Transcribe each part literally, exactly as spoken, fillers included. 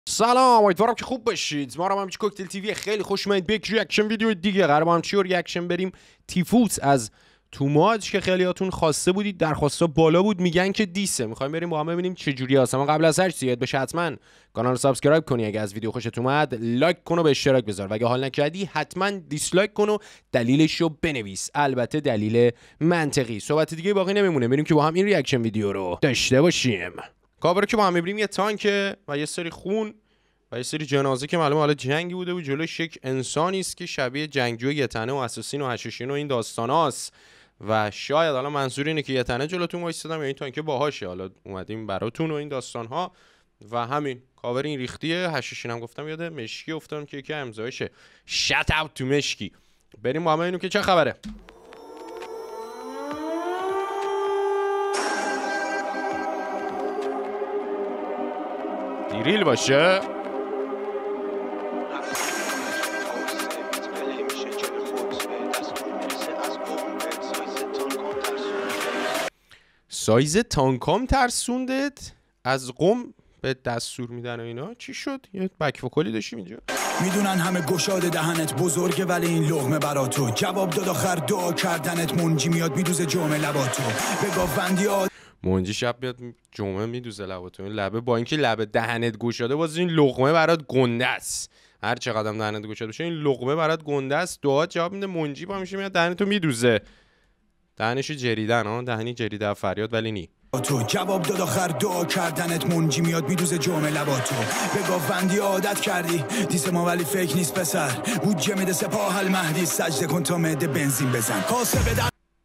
سلام، امیدوارم که خوب باشید. ما رو هم کوکتل تیوی خیلی خوش اومدید به یک ریاکشن ویدیو دیگه. قرار با هم چی ریاکشن بریم؟ تیفوس از توماج که خیلیاتون خواسته بودید، درخواستا بالا بود، میگن که دیسه. میخوایم بریم با هم ببینیم چه جوری هست. اما قبل از هر چیزی یاد بشه حتما کانال رو سابسکرایب کنی، اگه از ویدیو خوشت اومد لایک کن و به اشتراک بذار و اگه حال نکردی حتما دیسلایک کن و دلیلش رو بنویس، البته دلیل منطقی. صحبت دیگه باقی نمیمونه، بریم که با هم این ریاکشن ویدیو رو داشته باشیم. کاور که با هم میبریم یه تانک و یه سری خون و یه سری جنازه که معلومه حالا جنگی بوده و جلوش یک انسانی است که شبیه جنگجو یه تنه و اساسین و هشاشین و این داستاناست و شاید حالا منظور اینه که یه تنه جلوتون وایسادم یا این تانک باهاشه، حالا اومدیم براتون و این داستانها و همین کاور این ریختیه. هشاشین هم گفتم یاد مشکی افتادم که یکی امضایشه. شات اوت تو مشکی. بریم با هم ببینیم که چه خبره. دیریل باشه. سایز تانکام ترسوندت؟ از قم به دستور میدن و اینا چی شد؟ یه بک وکالی داشتیم اینجا. میدونن همه گشاده دهنت بزرگه ولی این لقمه برا تو. جواب داد آخر دعا کردنت منجی میاد میدوزه جمعه لباتو. به گاوندی آد... منجی شب میاد جمعه میدوزه لباتو. این لبه با اینکه لبه دهنت گشاده باز این لقمه برات گنده است. هر چقدر دهنت گشاده بشه این لقمه برات گنده است. دعا جواب میده، منجی با میشه میاد دهنتو میدوزه. دهنشو جریدن ها، دهنی جریده فریاد ولی نی. تو جواب داد آخر دعا کردنت منجی میاد میدوزه جمعه لباتو. به گاوندی عادت کردی دیس ما ولی فکر نیست پسر. بودجه میده سپاه المهدی سجده کن تا معده بنزین بزن. کاسه بده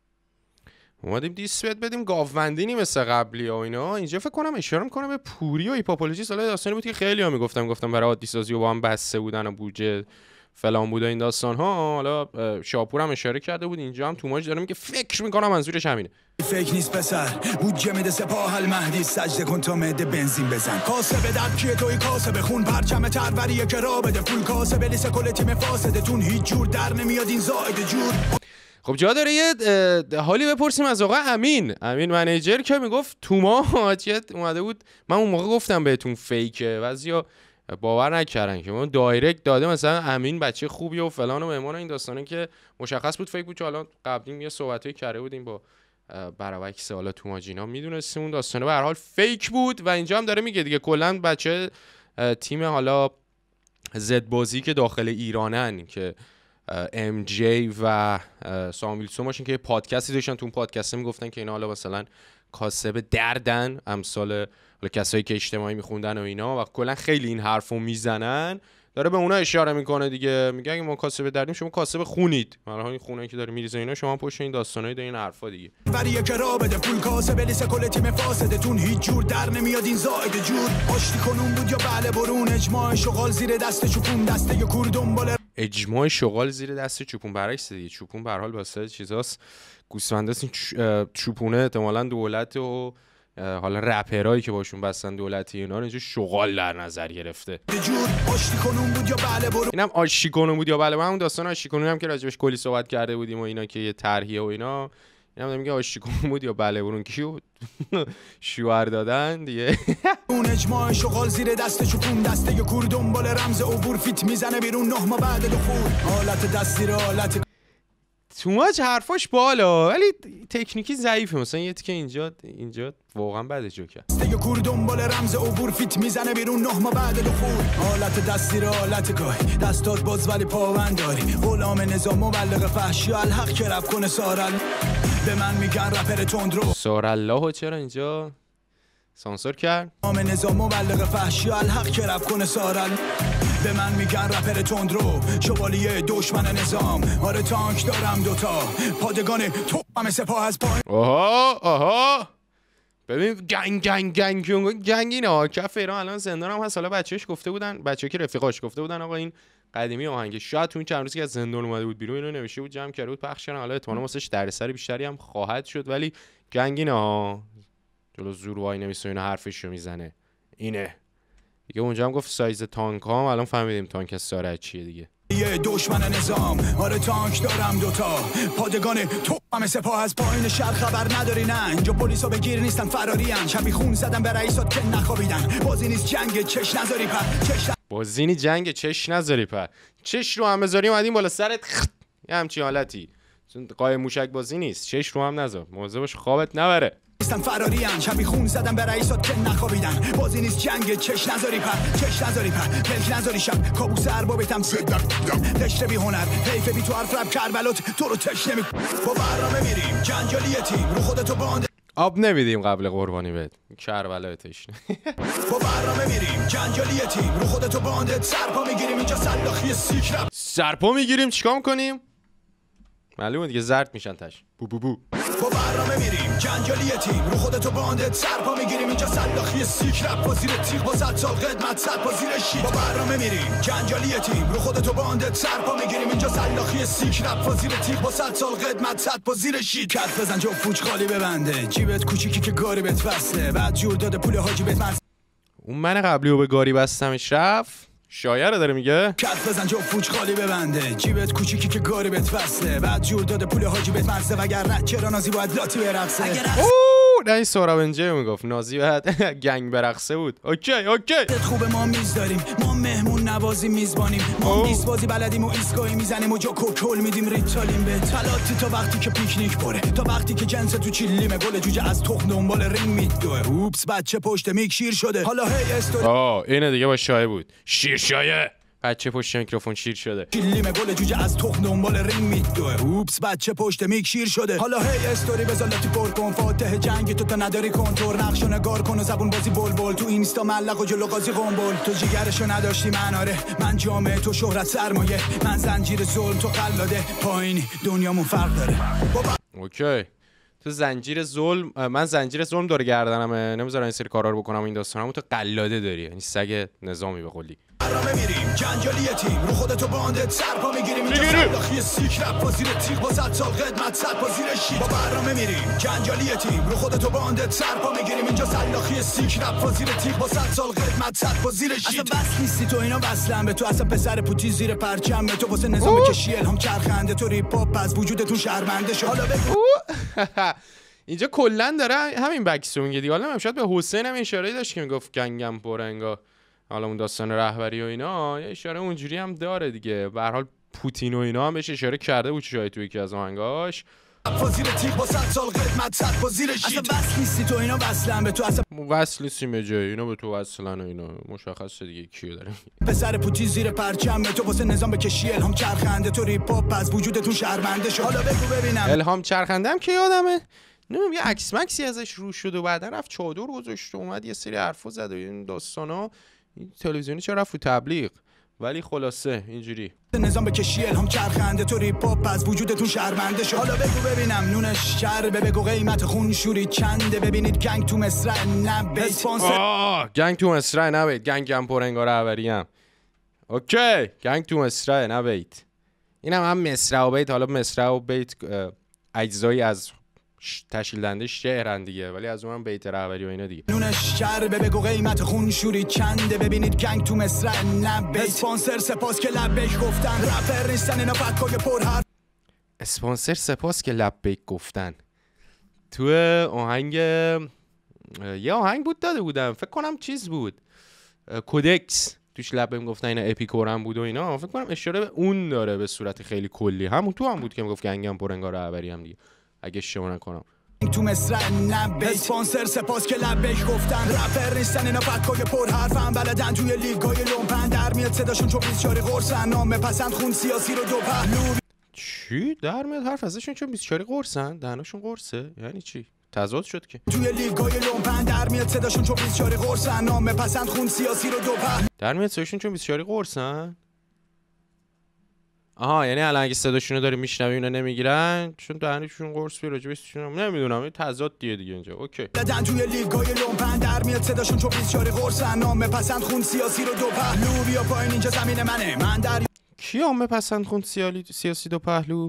اومدیم دیس بد بدیم گاوندی نی مثل قبلی ها اینا. اینجا فکر کنم اشاره میکنه به پوری و هیپاپولوژی. سال داستانی بود که خیلی ها میگفتم گفتم برای عادی سازی و با هم بسته بودن و بودجه فلان بوده این داستان ها. حالا شاپور هم اشاره کرده بود، اینجا هم توماج داره میگه فکر میکنم منظورش همینه. فکر نیست پسر. بودجه میده سپاه المهدی سجده کن تا معده بنزین بزن. کاسه به درد کیه توی کاسه بخون پرچم تروریه که را بده پول. کاسه به لیس کل تیم فاسدتون هیچ جور در نمیاد این زائد جور. خب جا داره یه حالی بپرسیم از آقا امین. امین منیجر که میگفت توماج اومده بود. من اون موقع گفتم بهتون فیکه، بعضیا باور نکردن که من دایرکت داده مثلا امین بچه خوبیه و فلان و مهمان این داستانه که مشخص بود فیک بود. که حالا قبلی یه صحبتایی کرده بودیم با براوکس حالا توماج اینا میدونستیم اون داستانه به هر حال فیک بود و اینجا هم داره میگه دیگه کلا بچه تیم حالا زد بازی که داخل ایرانن که ام جی و سامیلسون باشن که پادکستی داشتن، تو اون پادکست میگفتن که اینا حالا مثلا کاسب دردن، امثال حالا کسایی که اجتماعی میخوندن و اینا و کلا خیلی این حرفو میزنن. داره به اونا اشاره میکنه دیگه، میگه اگه ما کاسب دردیم شما کاسب خونید. مثلا این خونه که داره میریزه اینا شما پشت این داستانای دارین حرفا دیگه. ولی که را بده پول کاسب لیس کل تیم فاسدتون هیچ جور در نمیاد این زائد جور. آشتی کنون بود یا بله برون. اجماع شغال زیر دست چوپون دسته یا کور دنبال اجماع شغال زیر دست چوپون. برعکس دیگه چوپون به هر حال واسه چیزاست، گوسفنداست. این چوپونه احتمالاً دولت و حالا رپرایی که باشون بستن دولتی اینا رو اینجا شغال در نظر گرفته. آشتی کنون بود یا بله برون. اینم آشتی کنون بود یا بله. من اون داستان آشتی کنون هم که راجبش کلی صحبت کرده بودیم و اینا که یه طرحیه و اینا. اینم میگه آشتی کنون بود یا بله برون کیو شوهر دادن دیگه. اون اجماع شغال زیر دست چوپون دسته یا کور دنبال رمز عبور فیت میزنه بیرون نه ما بعد دخول. حالت دستی را حالت توماج حرفاش بالا ولی تکنیکی ضعیفه. مثلا یه تیکه اینجا اینجا واقعا بده جوکر. یه کور دنبال رمز عبور فیت میزنه بیرون نه ما بعد دخول. حالت دستی را حالت گاهی دستات باز ولی پاوند داری. غلام نظام مبلغ فحشی الحق که رپ کنه سارل. به من میگن رپر تندرو سارالله چرا اینجا سانسور کرد؟ غلام نظام مبلغ فحشی الحق که رپ کنه سارل. به من میگن رپر تندرو شوالیه دشمن نظام. آره تانک دارم دوتا پادگان تو همه سپاه از پایین. آها آها ببین گنگ گنگ گنگ گنگ اینا کف ایران الان زندان هم هست. حالا بچه‌اش گفته بودن، بچه‌ای که رفیقاش گفته بودن آقا این قدیمی آهنگ شاید تو این چند روزی که از زندان اومده بود بیرون اینو نوشته بود جمع کرده بود پخش کردن. حالا احتمالاً واسش دردسر بیشتری هم خواهد شد ولی گنگ اینا جلو زور وای نمیسه اینا حرفشو میزنه اینه دیگه. اونجا هم گفت سایز تانک ها الان فهمیدیم تانک ساره چیه دیگه. یه دشمن نظام. آره تانک دارم دوتا پادگان تو همه سپاه از پایین شهر خبر نداری نه اینجا پلیسا بگیر نیستن فرارین شبی خون زدن به رئیسات که نخوابیدن بازی نیست جنگ چش نذاری پر چش بازی نیست جنگ چش نذاری پر چش رو هم بذاری اومدیم بالا سرت خط. یه همچین حالتی قایم موشک بازی نیست چش رو هم نذار مواظب باش خوابت نبره نیستن فرارین شبی خون زدن به رئیسات که نخوابیدن بازی نیست جنگ چش نذاری پر چش نذاری پر پلک نذاری شب کابوس اربابتم قشر بی هنر حیف بی تو حرف رب کربلات تو رو تش نمی با برنامه میریم جنجالی تیم رو خودتو باند آب نمیدیم قبل قربانی بهت کربلات تشنه با برنامه میریم جنجالی تیم رو خودتو باند سرپا میگیریم اینجا سلاخی سیک رپ سرپا میگیریم چیکار میکنیم معلومه دیگه زرد میشن تاش بو بو بو با برنامه میریم جنجالی تیم رو خودتو باندت سرپا میگیریم اینجا سلاخی سیک رپ با زیر تیغ با صد سال قدمت صد با زیر شیت با برنامه میریم جنجالی تیم رو خودتو باندت سرپا میگیریم اینجا سلاخی سیک رپ با زیر تیغ با صد سال قدمت صد با زیر شیت کف بزن جو فوج خالی ببنده جیبت کوچیکی که گاری بهت وصله بعد جور داده پول حاجی بهت مز... اون من قبلی رو به گاری بستمش رفت شاعر داره میگه کف بزن جو فوج خالی ببنده جیبت کوچیکی که گاری بهت وصله بعد جور داده پول حاجی بهت مزه وگرنه چرا نازی باید لاتی برقصه نه این سورا بنجه میگفت نازی باید گنگ برقصه بود اوکی اوکی خوب ما میز داریم ما مهمون نوازی میزبانیم ما میز بازی بلدیم و ایستگاهی میزنیم و جا کوکل میدیم ریتالیم به تلاتی تا وقتی که پیکنیک پره تا وقتی که جنس تو چیلیمه گل جوجه از تخم دنبال رینگ میدوه اوپس بچه پشت میک شیر شده حالا هی استوری آه اینه دیگه با شایع بود شیر شایع بچه پشت میکروفون شیر شده چیلیمه گل جوجه از تخم دنبال رینگ میدوه اوپس بچه پشت میک شیر شده حالا هی استوری بزالتی پر کن فاتح جنگ تو تا نداری کنتور نقشو نگار کن و زبون بازی بول بول تو اینستا ملق و جلو قاضی قنبل تو جیگرشو نداشتی من آره من جامعه تو شهرت سرمایه من زنجیر ظلم تو قلاده پایینی دنیامون فرق داره بابا اوکی تو زنجیر ظلم من زنجیر ظلم داره گردنمه نمیذارن این سری کارا رو بکنم این داستانمو تو قلاده داری یعنی سگ نظامی به قولی برنامه میریم جنجالی تیم رو خودتو باندت سرپا میگیریم اینجا سلاخی سیک رپ با زیر تیغ با صد سال قدمت صد با زیر شیت با برنامه میریم جنجالی تیم رو خودتو باندت سرپا میگیریم اینجا سلاخی سیک رپ با زیر تیغ با صد سال قدمت صد با زیر شیت اصلا بس نیستی تو اینا وصلن به تو اصلا پسر پوتی زیر پرچم به تو واسه نظام کشی الهام چرخنده تو ریپ هاپ از وجودتون شرمنده شو حالا بگو اینجا کلا داره همین بکسونگ دیگه حالا شاید به حسین هم اشاره داشت که میگفت گنگم پرنگا حالا اون داستان رهبری و اینا یه اشاره اونجوری هم داره دیگه به هر حال پوتین و اینا هم بهش اشاره کرده بود شاید تو یکی از آهنگاش وزیر تیغ با صد سال قدمت صد وزیر شیت اصلا بس نیستی تو اینا وصلن به تو اصلا وصل نیستیم به جای اینا به تو وصلن و اینا مشخصه دیگه کیو داره پسر پوتی زیر پرچم به تو واسه نظام بکشی الهام چرخنده تو ریپ هاپ از وجودتون شرمنده شو حالا بگو ببینم الهام چرخنده هم کی یادمه نمیدونم یه عکس مکسی ازش رو شد و بعدا رفت چادر گذاشت و اومد یه سری حرفا زد و این داستانا این تلویزیونی چرا رفت تو تبلیغ ولی خلاصه اینجوری نظام بکشی الهام چرخنده تو ریپ هاپ از وجودتون شرمنده شو حالا بگو ببینم نونش چربه بگو قیمت خون شوری چنده ببینید گنگ تو مصرع نبید اسپانسر گنگ تو مصرع نبید گنگم پرنگا رهبریم اوکی گنگ تو مصرع نبید اینم هم مصرع و بیت حالا مصرع و بیت اجزایی از تشکیل دهنده شعرن دیگه ولی از اونم بیت رهبری و اینا دیگه نونش چربه بگو قیمت خون شوری چنده ببینید گنگ تو مصرع نبید اسپانسر سپاس که لبیک گفتن رپر نیستن اینا فکای پر حرف اسپانسر سپاس که لبیک گفتن تو آهنگ یه آهنگ بود داده بودم فکر کنم چیز بود کودکس توش لبم گفتن اینا اپیکورم بود و اینا فکر کنم اشاره به اون داره به صورت خیلی کلی همون تو هم بود که میگفت گنگم پرنگا رهبری هم دیگه اگه اشتباه نکنم تو مصرع نبید اسپانسر سپاس که لبیک گفتن رپر نیستن اینا فکای پر حرفن بلدن توی لیگای لومپن در میاد صداشون چون بیست چاری قرصن نام پسند خون سیاسی رو دو پهلو چی در میاد حرف ازشون چون بیست چاری قرصن دهنشون قرصه یعنی چی تضاد شد که توی لیگای لومپن در میاد صداشون چون بیست چاری قرصن نام پسند خون سیاسی رو دو پهلو در میاد صداشون چون بیست چاری قرصن آها یعنی الان اگه صداشونو داری میشنوی اونا نمیگیرن چون دهنشون قرص بی راجبشون نمیدونم این تضاد دیگه دیگه اینجا اوکی دادن توی لیگای لومپن در میاد صداشون چون بیست چاری قرصن نام پسند خون سیاسی رو دو پهلو بیا پایین اینجا زمین منه من در کی عامه پسند خون سیاسی دو پهلو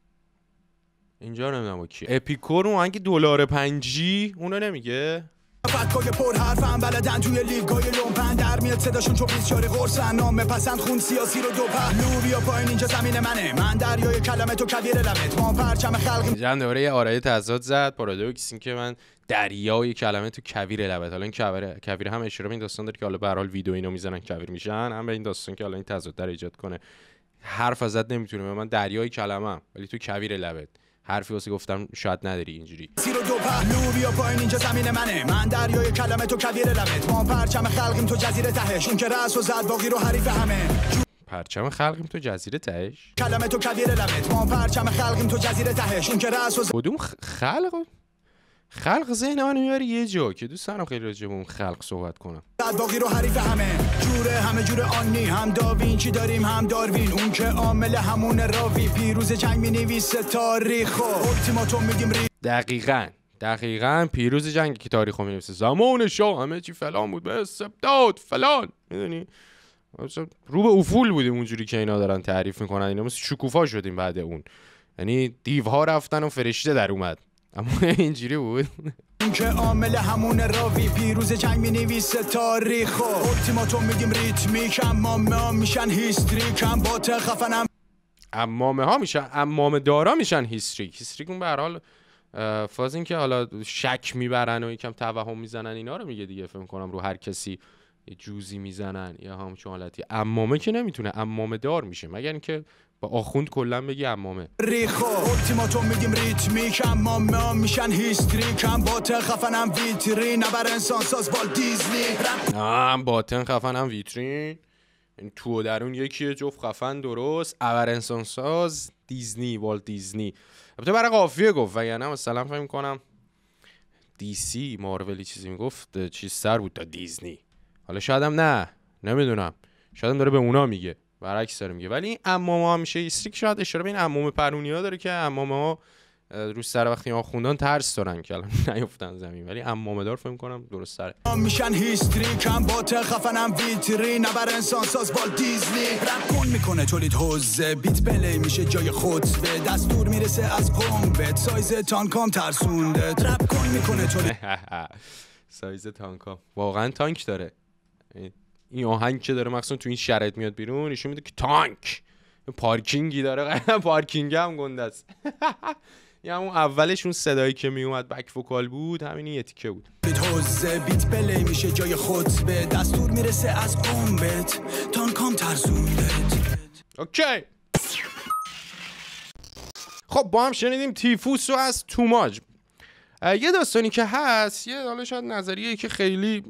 اینجا نمیدونم کی اپیکور اون آهنگ دلار پنجی اونو نمیگه فکای پر حرفم بلدن توی لیگای لومپن در میاد صداشون چون بیسیاری قرصن نام پسند خون سیاسی رو دو پهلو بیا پایین اینجا زمین منه من دریای کلمه تو کویر لبت ما پرچم خلق جمع دوباره یه آرای تضاد زد پارادوکس این که من دریای کلمه تو کویر لبت. حالا این کویر کویر هم اشاره به این داستان داره که حالا به هر حال ویدیو اینو میزنن کویر میشن، هم به این داستان که حالا این تضاد در ایجاد کنه. حرف ازت نمیتونه من دریای کلمه ولی تو کویر لبت حرفی واسه گفتم شاید نداری اینجوری. زیرو دو پهلو بیا پایین اینجا زمین منه من دریای کلمه تو کویر لبت ما پرچم خلقیم تو جزیره تهش اون که رأس و زد باقی رو حریف همه پرچم خلقیم تو جزیره تهش کلمه تو کویر لبت ما پرچم خلقیم تو جزیره تهش اون که رأس و زد کدوم خلق خلق ذهن من میاره یه جا که دوست دارم خیلی راجع به اون خلق صحبت کنم. زد باقی رو حریف همه جوره همه جوره آنی هم داوینچی داریم هم داروین اون که عامل همون راوی پیروز جنگ مینویسه تاریخو التیماتوم میگیم ری دقیقاً دقیقاً پیروز جنگ که تاریخو مینویسه زمان شاه همه چی فلان بود به استبداد فلان میدونی رو به افول بودیم اونجوری که اینا دارن تعریف میکنن اینا مثل شکوفا شدیم بعد اون یعنی دیوها رفتن و فرشته در اومد اما اینجوری بود اون که عامل همون راوی پیروز جنگ مینویسه تاریخو التیماتوم میگیم ریتمیک امامه ها میشن هیستریک هم باطل خفنم امامه ها میشن امامه دارا میشن هیستریک هیستریک اون به هر حال فاز این که حالا شک میبرن و یکم توهم میزنن اینا رو میگه دیگه فکر کنم رو هر کسی یه جوزی میزنن یا همچون حالتی. امامه که نمیتونه امامه دار میشه مگر اینکه با آخوند کلا بگی امامه ریخو التیماتوم میگیم ریتمیک امامه ها میشن هیستریک هم باطل خفنم ویترین نبر انسان ساز والت دیزنی هم باطن خفنم ویترین این تو درون یکیه جفت خفن درست ابر انسان ساز دیزنی والت دیزنی. البته برای قافیه گفت وگرنه مثلا فکر می‌کنم دی سی مارولی چیزی میگفت چیز سر بود تا دیزنی. حالا شاید هم نه نمیدونم شاید هم داره به اونا میگه برعکس داره میگه ولی این عمامه ها میشه استریک شاید اشاره به این عمامه پرونیا داره که عمامه ها رو سر وقتی ها خوندن ترس دارن که الان نیافتن زمین ولی عمامه دار فهم کنم درست سره میشن هیستریک هم باطل خفنم ویترین نبر انسان ساز والت دیزنی رپ کن میکنه تولید حوزه بیت پلی میشه جای خطبه دستور میرسه از قنبت سایز تانکام ترسونده رپ کن میکنه تولید سایز تانکام واقعا تانک داره این آهنگ که داره مخصوصا تو این شرایط میاد بیرون نشون میده که تانک پارکینگی داره پارکینگ هم گنده است. یا همون اولش اون صدایی که میومد بک وکال بود همین یه تیکه بود. بیت حوزه بیت پلی میشه جای خطبه دستور میرسه از قنبت تانکام ترسوندت. اوکی خب با هم شنیدیم تیفوس رو از توماج. یه داستانی که هست یه حالا شاید نظریه که خیلی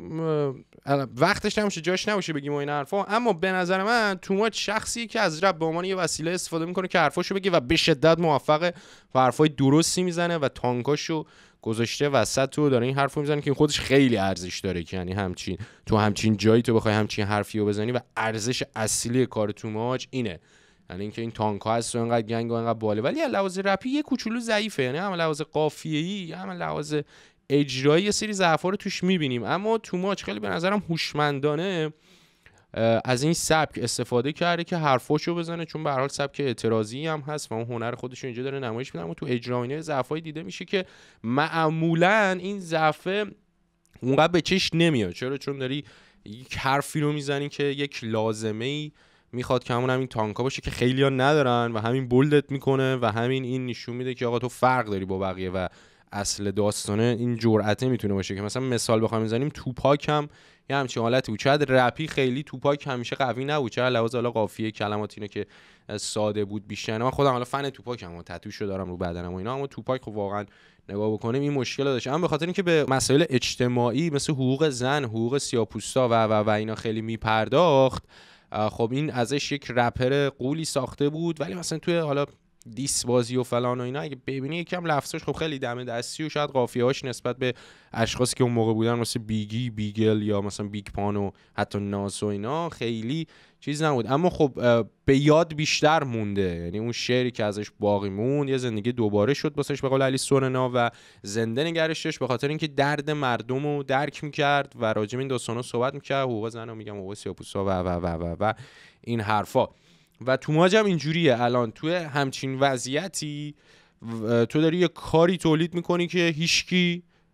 وقتش نمیشه جاش نباشه بگیم و این حرفا اما به نظر من توماج شخصی که از رپ به عنوان یه وسیله استفاده میکنه که حرفاشو بگه و به شدت موفقه و حرفای درستی میزنه و تانکاشو گذاشته وسط و داره این حرفو میزنه که خودش خیلی ارزش داره که یعنی همچین تو همچین جایی تو بخوای همچین حرفیو بزنی و ارزش اصلی کار توماج اینه یعنی اینکه این تانک ها هست و اینقدر گنگ و اینقدر باله ولی لحاظ رپی یه کوچولو ضعیفه یعنی هم لحاظ قافیه‌ای هم لحاظ اجرایی یه سری ضعفا رو توش می‌بینیم اما توماج خیلی به نظرم هوشمندانه از این سبک استفاده کرده که حرفاشو بزنه چون به هر حال سبک اعتراضی هم هست و اون هنر خودش رو اینجا داره نمایش میده اما تو اجرا اینا ضعفای دیده میشه که معمولاً این ضعف اونقدر به چشم نمیاد. چرا؟ چون داری یک حرفی رو میزنی که یک لازمه‌ای میخواد که همون همین تانکا باشه که خیلی‌ها ندارن و همین بولدت میکنه و همین این نشون میده که آقا تو فرق داری با بقیه و اصل داستانه این جرأته میتونه باشه که مثلا مثال بخوایم بزنیم توپاک هم یه همچین حالتی بود. شاید رپی خیلی توپاک همیشه قوی نبود چرا لحاظ حالا قافیه کلمات اینو که ساده بود بیشتر. من خودم حالا فن توپاک ام تتوشو دارم رو بدنم و اینا اما توپاک خب واقعا نگاه بکنیم این مشکل داشت اما به خاطر اینکه به مسائل اجتماعی مثل حقوق زن حقوق سیاه‌پوستا و و و اینا خیلی میپرداخت خب این ازش یک رپر قولی ساخته بود ولی مثلا توی حالا دیس بازی و فلان و اینا اگه ببینی یکم لفظش خب خیلی دم دستی و شاید قافیه‌هاش نسبت به اشخاصی که اون موقع بودن مثل بیگی بیگل یا مثلا بیگ پان و حتی ناس و اینا خیلی چیز نبود اما خب به یاد بیشتر مونده یعنی اون شعری که ازش باقی موند یه زندگی دوباره شد واسش به قول علی سورنا و زنده نگرش داشت به خاطر اینکه درد مردم رو درک می‌کرد و راجع به این داستانا صحبت می‌کرد حقوق زنا میگم حقوق سیاه‌پوستا و و و و و این حرفا و توماج هم اینجوریه. الان توی همچین وضعیتی تو داری یه کاری تولید میکنی که هیچکی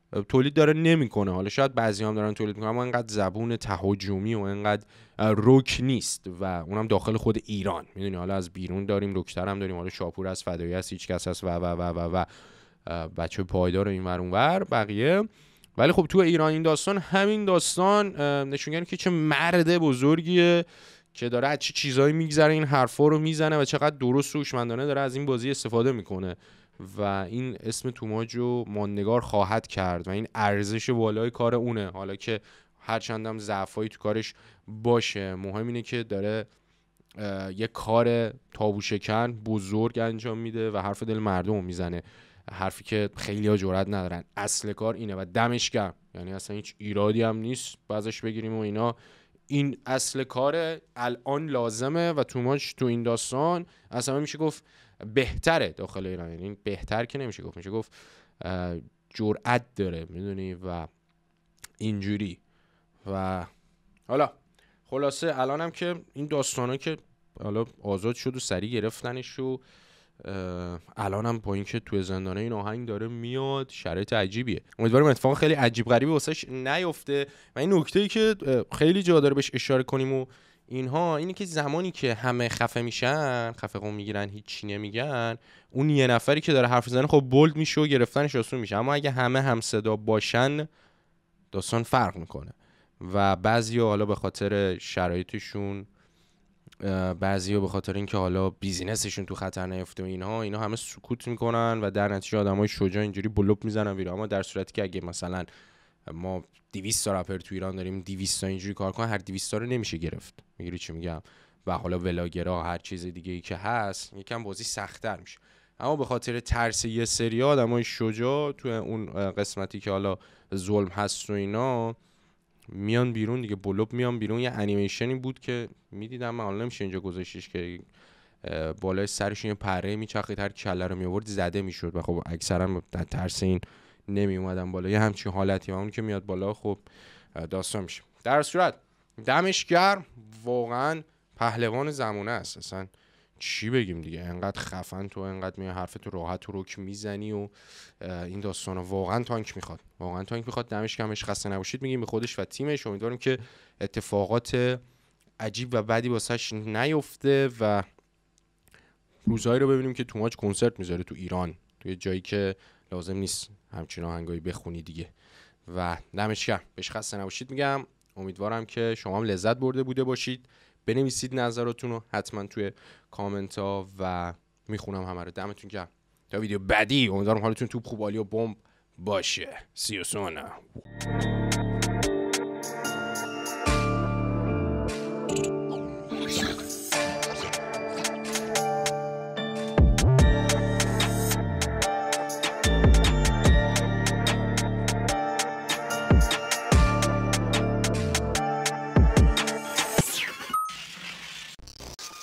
تولید داره نمیکنه. حالا شاید بعضی هم دارن تولید میکنن اما اینقدر زبون تهاجمی و اینقدر روک نیست و اونم داخل خود ایران. میدونی حالا از بیرون داریم روکتر هم داریم، حالا شاپور از فدایی هست، هیچ کس هست و و و و و بچه پایدار این ور اون ور بقیه. ولی خب تو ایران این داستان همین داستان نشونگره که چه مرد بزرگیه که داره از چه چیزایی میگذره این حرفا رو میزنه و چقدر درست و هوشمندانه داره از این بازی استفاده میکنه و این اسم توماج رو ماندگار خواهد کرد و این ارزش بالای کار اونه. حالا که هر چندم ضعفایی تو کارش باشه، مهم اینه که داره یه کار تابو شکن بزرگ انجام میده و حرف دل مردم رو میزنه، حرفی که خیلی ها جرئت ندارن. اصل کار اینه و دمش گرم، یعنی اصلا هیچ ایرادی هم نیست بازش بگیریم و اینا. این اصل کار الان لازمه و توماج تو این داستان اصلا میشه گفت بهتره داخل ایران. یعنی بهتر که نمیشه گفت، میشه گفت جرأت داره، میدونی و اینجوری. و حالا خلاصه الان هم که این داستانا که حالا آزاد شد و سریع گرفتنش و الان هم با اینکه تو زندانه این آهنگ داره میاد، شرایط عجیبیه. امیدوارم اتفاق خیلی عجیب غریبی واسش نیفته. و این نکته‌ای که خیلی جا داره بهش اشاره کنیم و اینها اینه که زمانی که همه خفه میشن، خفه قوم میگیرن، هیچی نمیگن، اون یه نفری که داره حرف میزنه خب بولد میشه و گرفتنش آسون میشه. اما اگه همه هم صدا باشن داستان فرق میکنه و بعضیا حالا به خاطر شرایطشون، بعضیا به خاطر اینکه حالا بیزینسشون تو خطر نیفته و اینها اینا همه سکوت میکنن و در نتیجه آدمای شجاع اینجوری بلوپ میزنن ویرا. اما در صورتی که اگه مثلا ما دویست تا رپر تو ایران داریم، دویست تا اینجوری کار کنن، هر دویست تا رو نمیشه گرفت. میگیری چی میگم؟ و حالا ولاگرا هر چیز دیگه ای که هست یکم بازی سخت‌تر میشه. اما به خاطر ترس یه سری آدمای شجاع تو اون قسمتی که حالا ظلم هست و اینا میان بیرون دیگه، بلوب میان بیرون. یه انیمیشنی بود که میدیدم من، حالا نمیشه اینجا گذاشتش، که بالای سرشون یه پره میچرخید، هر کله رو میآورد زده میشد و خب اکثرا در ترس این نمی اومدن بالا. یه همچین حالتی و اون که میاد بالا خب داستان میشه. در صورت دمش گرم، واقعا پهلوان زمانه است. اصلا چی بگیم دیگه، انقدر خفن تو، انقدر می حرف تو راحت و رک میزنی و این داستانا واقعا تانک میخواد، واقعا تانک میخواد. دمش گرمش، خسته نباشید میگیم به خودش و تیمش. امیدواریم که اتفاقات عجیب و بدی واسش نیفته و روزایی رو ببینیم که توماج کنسرت میذاره تو ایران، توی جایی که لازم نیست همچین آهنگایی بخونی دیگه. و دمش گرم، بهش خسته نباشید میگم. امیدوارم که شما هم لذت برده بوده باشید. بنویسید نظراتون رو حتما توی کامنت ها و میخونم همه رو. دمتون گرم تا ویدیو بعدی. امیدوارم حالتون توپ خوب، عالی و بمب باشه. سی یو سون.